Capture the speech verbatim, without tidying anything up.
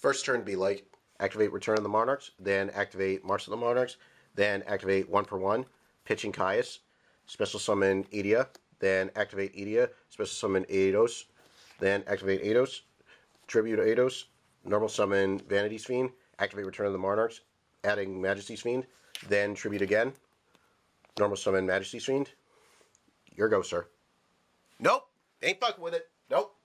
First turn be like, activate Return of the Monarchs, then activate March of the Monarchs, then activate one for one, pitching Caius, special summon Edea, then activate Edea, special summon Eidos, then activate Eidos, tribute Eidos, normal summon Vanity's Fiend, activate Return of the Monarchs, adding Majesty's Fiend, then tribute again, normal summon Majesty's Fiend. Your go, sir. Nope, ain't fucking with it. Nope.